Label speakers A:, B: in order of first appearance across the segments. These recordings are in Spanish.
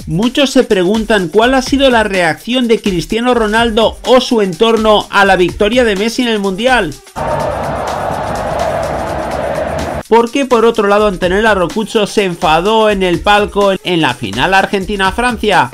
A: Muchos se preguntan cuál ha sido la reacción de Cristiano Ronaldo o su entorno a la victoria de Messi en el Mundial. Porque por otro lado Antonella Roccuzzo se enfadó en el palco en la final Argentina-Francia.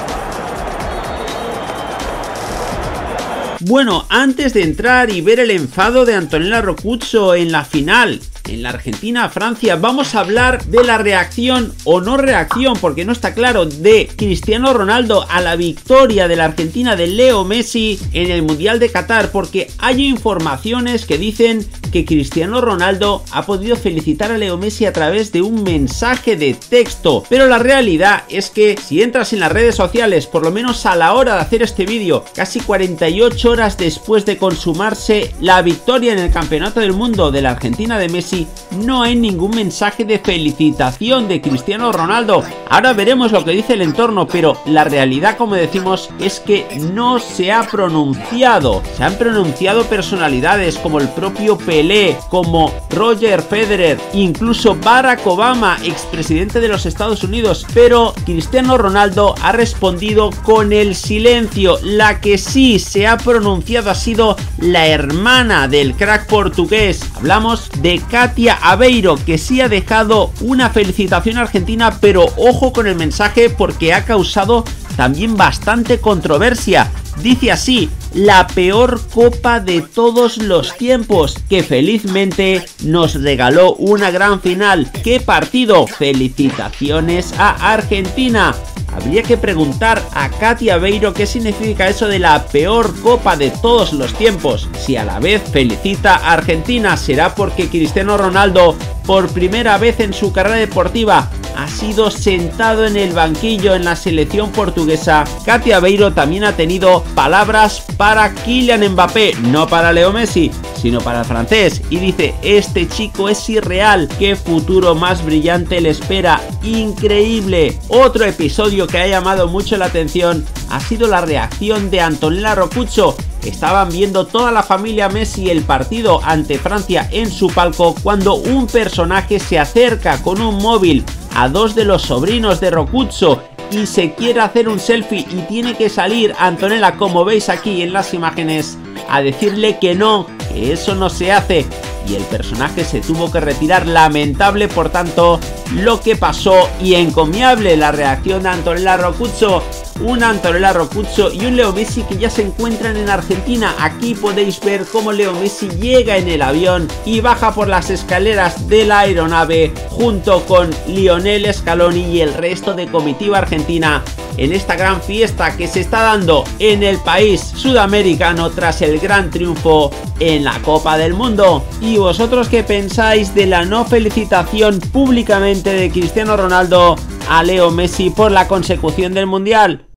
A: Bueno, antes de entrar y ver el enfado de Antonella Roccuzzo en la final, en la Argentina-Francia, vamos a hablar de la reacción o no reacción, porque no está claro, de Cristiano Ronaldo a la victoria de la Argentina de Leo Messi en el Mundial de Qatar, porque hay informaciones que dicen que Cristiano Ronaldo ha podido felicitar a Leo Messi a través de un mensaje de texto, pero la realidad es que si entras en las redes sociales, por lo menos a la hora de hacer este vídeo, casi 48 horas después de consumarse la victoria en el Campeonato del Mundo de la Argentina de Messi, no hay ningún mensaje de felicitación de Cristiano Ronaldo. Ahora veremos lo que dice el entorno, pero la realidad, como decimos, es que no se ha pronunciado. Se han pronunciado personalidades como el propio Pelé, como Roger Federer, incluso Barack Obama, expresidente de los Estados Unidos, pero Cristiano Ronaldo ha respondido con el silencio. La que sí se ha pronunciado ha sido la hermana del crack portugués. Hablamos de Katia Aveiro, que sí ha dejado una felicitación argentina, pero ojo con el mensaje porque ha causado también bastante controversia. Dice así: la peor copa de todos los tiempos, que felizmente nos regaló una gran final. ¡Qué partido! Felicitaciones a Argentina. Habría que preguntar a Katia Aveiro qué significa eso de la peor copa de todos los tiempos. Si a la vez felicita a Argentina, será porque Cristiano Ronaldo, por primera vez en su carrera deportiva, ha sido sentado en el banquillo en la selección portuguesa. Katia Aveiro también ha tenido palabras para Kylian Mbappé, no para Leo Messi, sino para el francés, y dice: este chico es irreal, qué futuro más brillante le espera, increíble. Otro episodio que ha llamado mucho la atención ha sido la reacción de Antonella Roccuzzo. Estaban viendo toda la familia Messi el partido ante Francia en su palco cuando un personaje se acerca con un móvil a dos de los sobrinos de Roccuzzo y se quiere hacer un selfie, y tiene que salir Antonella, como veis aquí en las imágenes, a decirle que no, que eso no se hace, y el personaje se tuvo que retirar. Lamentable, por tanto, lo que pasó, y encomiable la reacción de Antonella Roccuzzo. Una Antonella Roccuzzo y un Leo Messi que ya se encuentran en Argentina. Aquí podéis ver cómo Leo Messi llega en el avión y baja por las escaleras de la aeronave junto con Lionel Scaloni y el resto de comitiva argentina en esta gran fiesta que se está dando en el país sudamericano tras el gran triunfo en la Copa del Mundo. ¿Y vosotros qué pensáis de la no felicitación públicamente de Cristiano Ronaldo a Leo Messi por la consecución del Mundial?